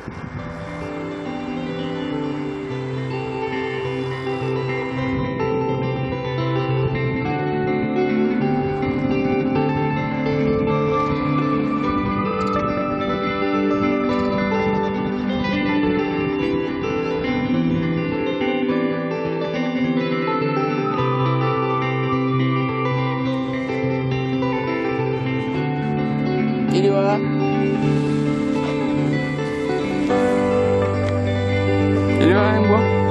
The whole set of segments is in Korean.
이리 와. 이리 와, 행복.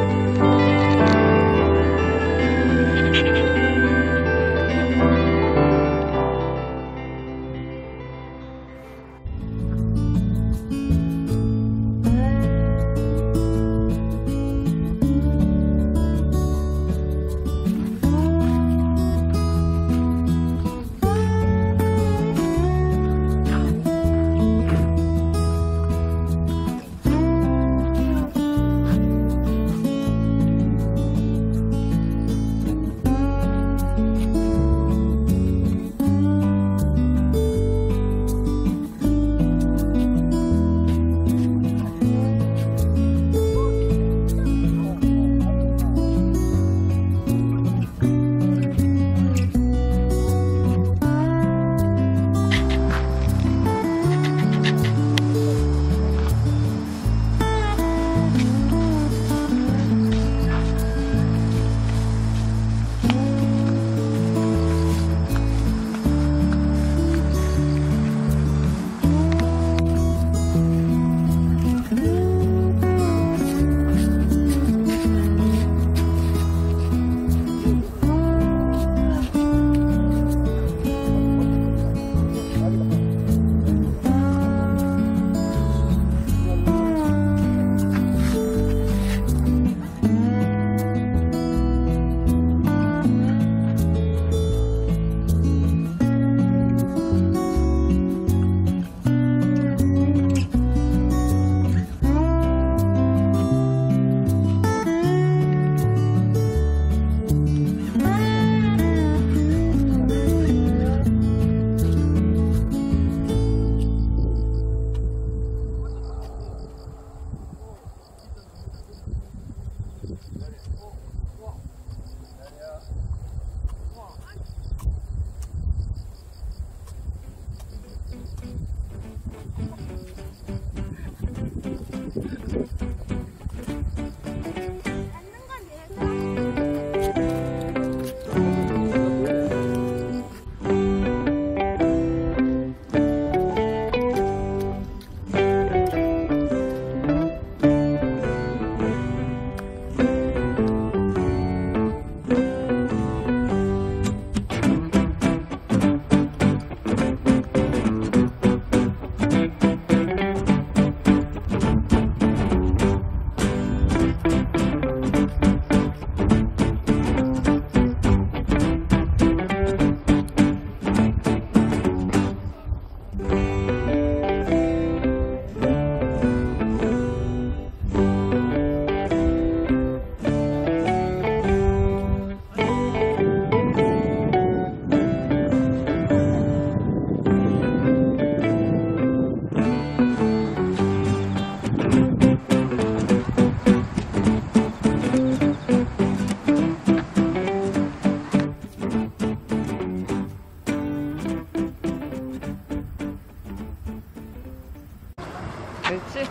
알지?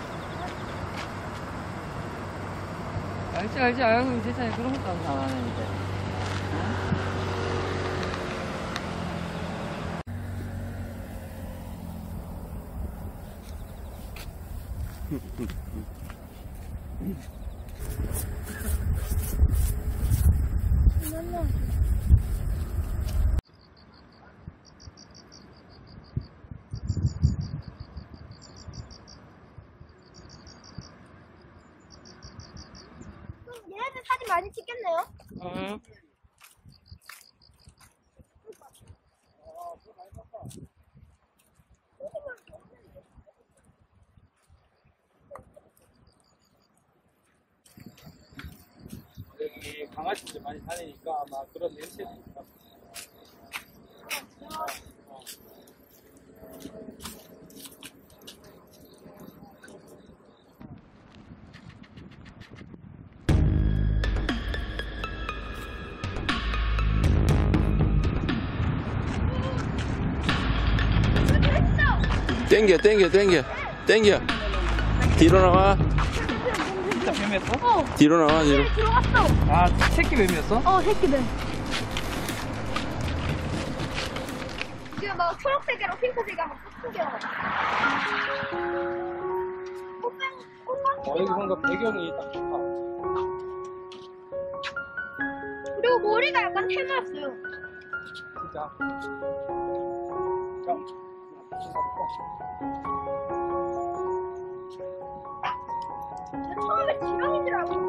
알지. 아유, 세상에 그런 것도 안 하는데. 얘네들 사진 많이 찍겠네요. 응. 여기 강아지들 많이 다니니까 아마 그런 냄새도 있다. 땡겨. 땡겨. 뒤로 나와. 진짜 뱀이었어? 어. 뒤로 나와, 뒤로. 들어갔어. 아, 새끼 뱀이었어? 어, 새끼들. 지금 막 초록색이랑 핑크색이랑 막 섞여. 꽃빵. 여기 뭔가 배경이 딱 좋다. 그리고 머리가 약간 해맑았어요. 진짜. 처음에 지렁인 줄 알고.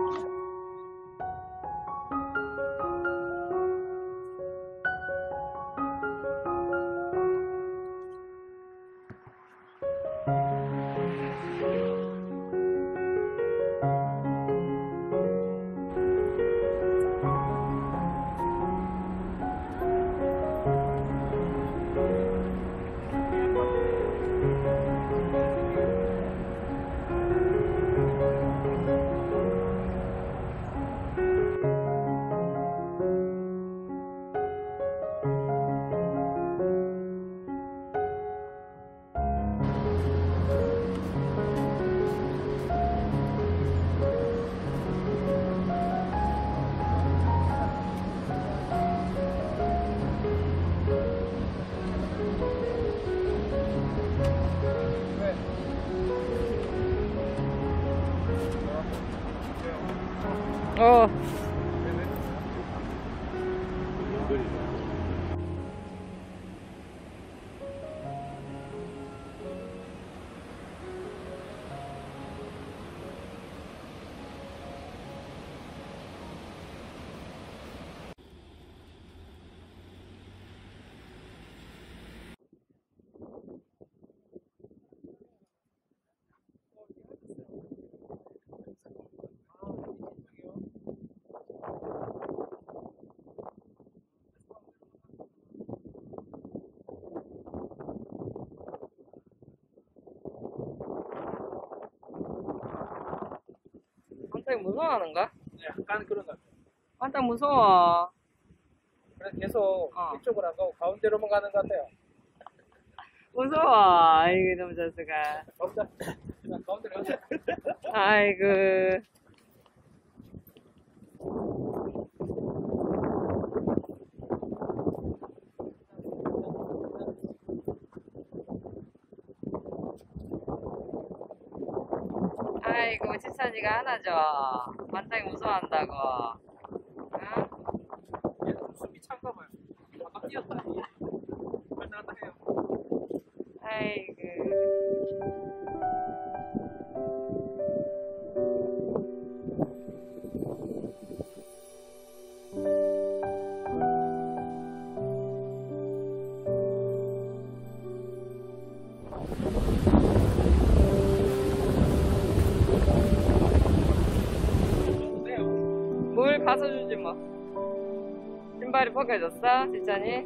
어. 한창 무서워하는가? 약간 그런 것 같아. 한창 무서워. 그래서 계속 이쪽으로 안 가고 가운데로만 가는 것 같아요. 무서워. 아이고, 너무 자수가. 그냥 가운데로 가자. 아이고. 아이고, 지찬이가 하나죠. 만땅이 무서워한다고. 응? 얘는 숨이 찬가 봐요. 아까 뛰었다. 빨리 나갔다 해요. 아이고. 뭘 가서 주지 뭐. 신발이 벗겨졌어, 지찬이?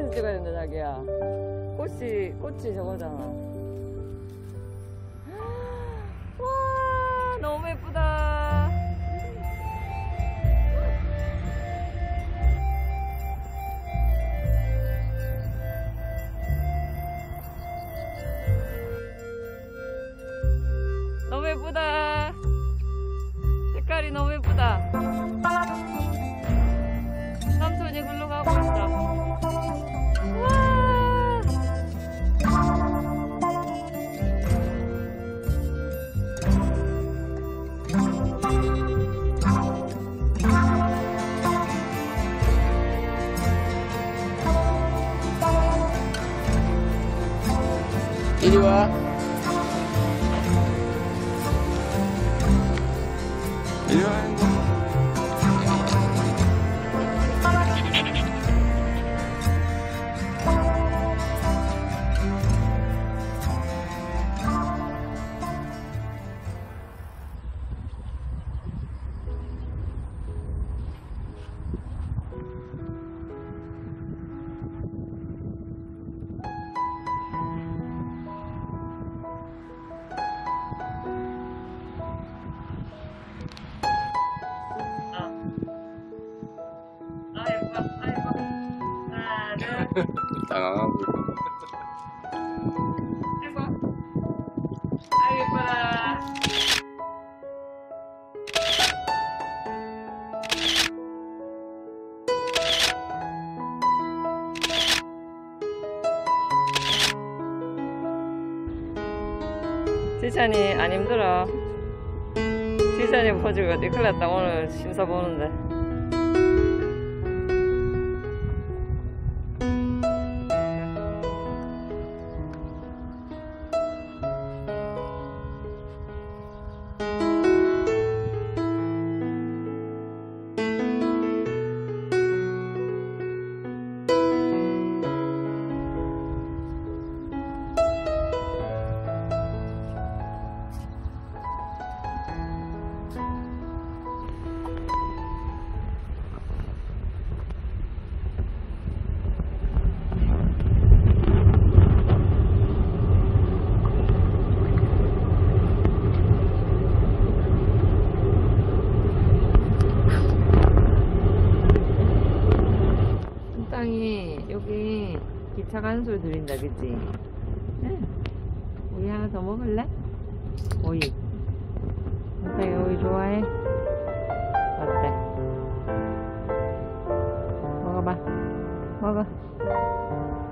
사진 찍어야 된다, 자기야. 꽃이 저거잖아. 와, 너무 예쁘다. 너무 예쁘다. 색깔이 너무 예쁘다. 삼촌이 글로 가고 있어. 와. 이리 와. 이리 와. 당황하고 아이고. 아이고, 예뻐라. 지찬이 안 힘들어. 지찬이 퍼주고 어디 큰일 났다. 오늘 심사 보는데. 여기 기차 가는 소리 들린다, 그치? 응. 우유 하나 더 먹을래? 오이. 선생이 오이 좋아해? 어때? 먹어봐. 먹어.